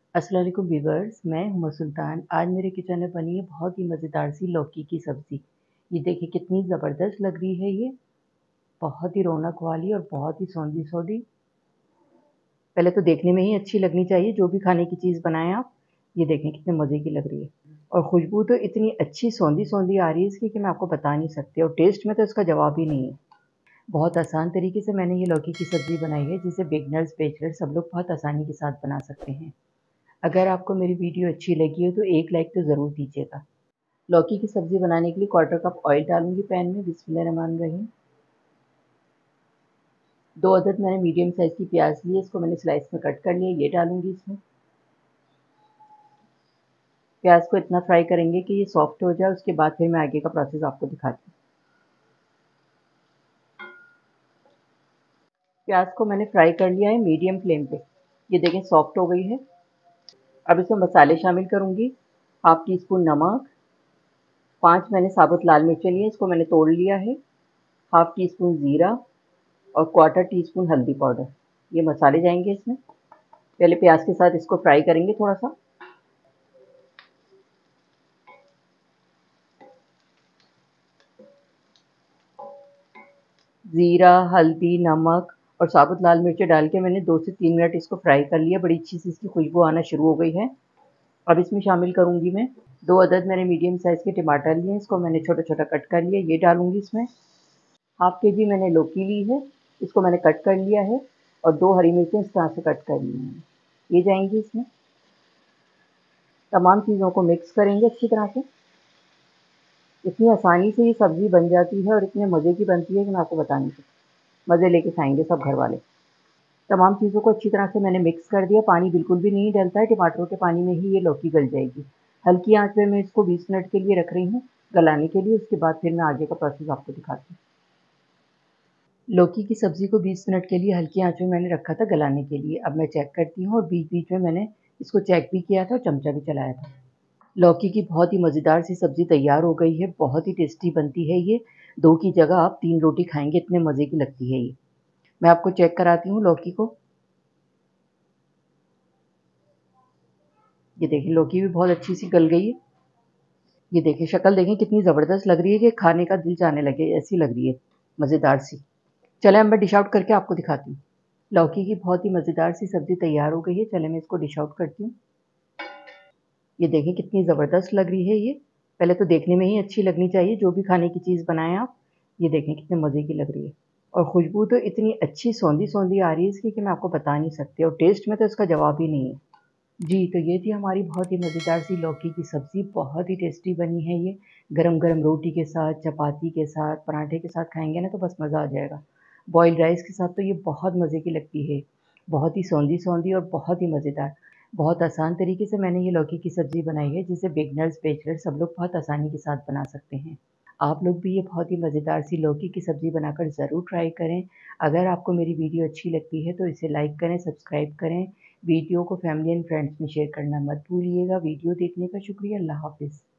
अस्सलाम वालेकुम व्यूअर्स, मैं हूँ सुल्तान। आज मेरे किचन में बनी है बहुत ही मज़ेदार सी लौकी की सब्ज़ी। ये देखिए कितनी ज़बरदस्त लग रही है ये, बहुत ही रौनक वाली और बहुत ही सौंधी-सौंधी। पहले तो देखने में ही अच्छी लगनी चाहिए जो भी खाने की चीज़ बनाएँ आप। ये देखें कितने मज़े की लग रही है और खुशबू तो इतनी अच्छी सौंधी-सौंधी आ रही है इसकी कि मैं आपको बता नहीं सकती और टेस्ट में तो इसका जवाब ही नहीं है। बहुत आसान तरीके से मैंने ये लौकी की सब्ज़ी बनाई है जिसे बिगिनर्स, बैचलर्स सब लोग बहुत आसानी के साथ बना सकते हैं। अगर आपको मेरी वीडियो अच्छी लगी हो तो एक लाइक तो ज़रूर दीजिएगा। लौकी की सब्ज़ी बनाने के लिए क्वार्टर कप ऑयल डालूँगी पैन में। बिस्मिल्लाहिर्रहमानिर्रहीम। 2 अदद मैंने मीडियम साइज़ की प्याज़ ली है, इसको मैंने स्लाइस में कट कर लिया, ये डालूँगी इसमें। प्याज़ को इतना फ्राई करेंगे कि ये सॉफ्ट हो जाए, उसके बाद फिर मैं आगे का प्रोसेस आपको दिखाती हूँ। प्याज़ को मैंने फ्राई कर लिया है मीडियम फ्लेम पे। ये देखें सॉफ्ट हो गई है। अब इसमें मसाले शामिल करूँगी। हाफ़ टी स्पून नमक, 5 मैंने साबुत लाल मिर्चें ली हैं, इसको मैंने तोड़ लिया है। हाफ़ टी स्पून ज़ीरा और क्वार्टर टी स्पून हल्दी पाउडर। ये मसाले जाएंगे इसमें। पहले प्याज के साथ इसको फ्राई करेंगे थोड़ा सा। ज़ीरा, हल्दी, नमक और साबुत लाल मिर्च डाल के मैंने 2 से 3 मिनट इसको फ्राई कर लिया। बड़ी अच्छी सी इसकी खुशबू आना शुरू हो गई है। अब इसमें शामिल करूँगी मैं 2 अदद मैंने मीडियम साइज़ के टमाटर लिए हैं, इसको मैंने छोटा-छोटा कट कर लिया, ये डालूँगी इसमें। हाफ़ केजी मैंने लौकी ली है, इसको मैंने कट कर लिया है और 2 हरी मिर्चें इस तरह से कट कर ली हैं, ये जाएँगी इसमें। तमाम चीज़ों को मिक्स करेंगे अच्छी तरह से। इतनी आसानी से ये सब्ज़ी बन जाती है और इतने मज़े की बनती है कि मैं आपको बता नहीं सकती। मज़े लेके खाएँगे सब घरवाले। तमाम चीज़ों को अच्छी तरह से मैंने मिक्स कर दिया, पानी बिल्कुल भी नहीं डलता है, टमाटरों के पानी में ही ये लौकी गल जाएगी। हल्की आँच पे मैं इसको 20 मिनट के लिए रख रही हूँ गलाने के लिए, उसके बाद फिर मैं आगे का प्रोसेस आपको दिखाती हूँ। लौकी की सब्ज़ी को 20 मिनट के लिए हल्की आँच में मैंने रखा था गलाने के लिए। अब मैं चेक करती हूँ और बीच-बीच में मैंने इसको चेक भी किया था और चमचा भी चलाया था। लौकी की बहुत ही मज़ेदार सी सब्ज़ी तैयार हो गई है, बहुत ही टेस्टी बनती है ये। 2 की जगह आप 3 रोटी खाएँगे, इतने मज़े की लगती है ये। मैं आपको चेक कराती हूँ लौकी को। ये देखिए लौकी भी बहुत अच्छी सी गल गई है। ये देखिए शक्ल देखें कितनी ज़बरदस्त लग रही है कि खाने का दिल जाने लगे ऐसी लग रही है, मज़ेदार सी। चलें अब मैं डिश आउट करके आपको दिखाती हूँ। लौकी की बहुत ही मज़ेदार सी सब्ज़ी तैयार हो गई है, चलें मैं इसको डिश आउट करती हूँ। ये देखें कितनी ज़बरदस्त लग रही है ये। पहले तो देखने में ही अच्छी लगनी चाहिए जो भी खाने की चीज़ बनाएँ आप। ये देखें कितने मज़े की लग रही है और खुशबू तो इतनी अच्छी सौंधी-सौंधी आ रही है इसकी कि मैं आपको बता नहीं सकती और टेस्ट में तो इसका जवाब ही नहीं है। जी, तो ये थी हमारी बहुत ही मज़ेदार सी लौकी की सब्ज़ी, बहुत ही टेस्टी बनी है ये। गरम-गरम रोटी के साथ, चपाती के साथ, पराठे के साथ खाएँगे ना तो बस मज़ा आ जाएगा। बॉइल्ड राइस के साथ तो ये बहुत मज़े की लगती है। बहुत ही सौंधी-सौंधी और बहुत ही मज़ेदार। बहुत आसान तरीके से मैंने ये लौकी की सब्ज़ी बनाई है जिसे बिगिनर्स, बैचलर्स सब लोग बहुत आसानी के साथ बना सकते हैं। आप लोग भी ये बहुत ही मज़ेदार सी लौकी की सब्ज़ी बनाकर ज़रूर ट्राई करें। अगर आपको मेरी वीडियो अच्छी लगती है तो इसे लाइक करें, सब्सक्राइब करें। वीडियो को फैमिली एंड फ्रेंड्स में शेयर करना मत भूलिएगा। वीडियो देखने का शुक्रिया। अल्लाह हाफ़िज़।